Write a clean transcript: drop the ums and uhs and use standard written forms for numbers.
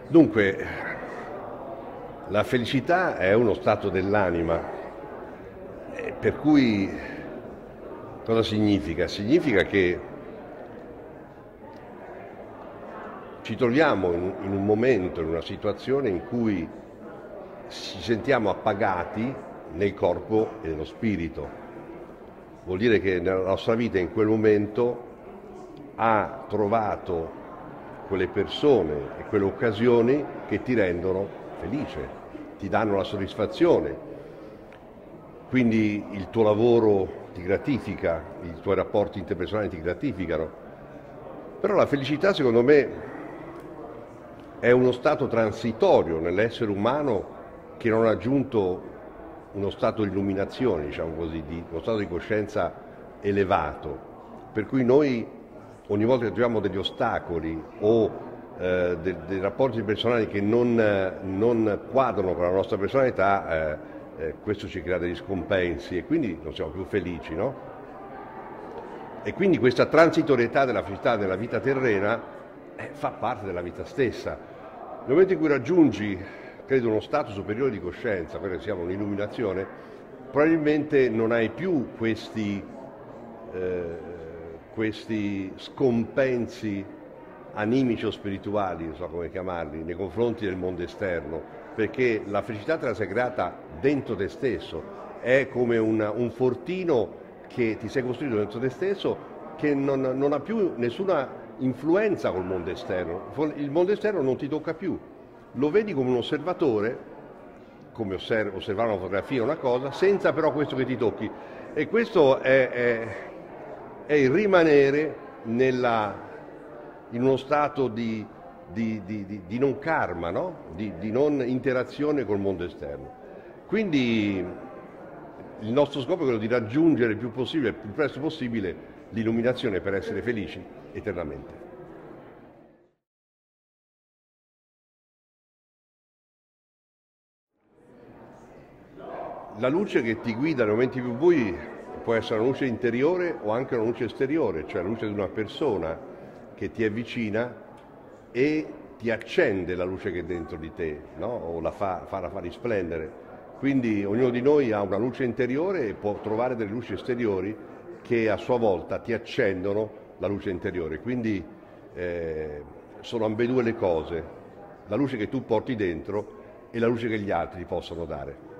Dunque, la felicità è uno stato dell'anima, per cui cosa significa? Significa che ci troviamo in un momento, in una situazione in cui ci sentiamo appagati nel corpo e nello spirito. Vuol dire che nella nostra vita in quel momento ha trovato quelle persone e quelle occasioni che ti rendono felice, ti danno la soddisfazione. Quindi il tuo lavoro ti gratifica, i tuoi rapporti interpersonali ti gratificano. Però la felicità, secondo me, è uno stato transitorio nell'essere umano che non ha raggiunto uno stato di illuminazione, diciamo così, uno stato di coscienza elevato, per cui noi ogni volta che troviamo degli ostacoli o dei rapporti personali che non quadrano con la nostra personalità, questo ci crea degli scompensi e quindi non siamo più felici, no? E quindi questa transitorietà della felicità nella vita terrena fa parte della vita stessa. Nel momento in cui raggiungi, credo, uno stato superiore di coscienza, quello che si chiama un'illuminazione, probabilmente non hai più questi scompensi animici o spirituali, non so come chiamarli, nei confronti del mondo esterno, perché la felicità te la sei creata dentro te stesso, è come un fortino che ti sei costruito dentro te stesso che non ha più nessuna influenza col mondo esterno. Il mondo esterno non ti tocca più, lo vedi come un osservatore, come osservare una fotografia o una cosa, senza però questo che ti tocchi. E questo è il rimanere in uno stato di non karma, no? di non interazione col mondo esterno. Quindi il nostro scopo è quello di raggiungere il più possibile, il più presto possibile, l'illuminazione per essere felici eternamente. La luce che ti guida nei momenti più bui può essere una luce interiore o anche una luce esteriore, cioè la luce di una persona che ti è vicina e ti accende la luce che è dentro di te, no? O la fa risplendere. Quindi ognuno di noi ha una luce interiore e può trovare delle luci esteriori che a sua volta ti accendono la luce interiore. Quindi sono ambedue le cose, la luce che tu porti dentro e la luce che gli altri ti possono dare.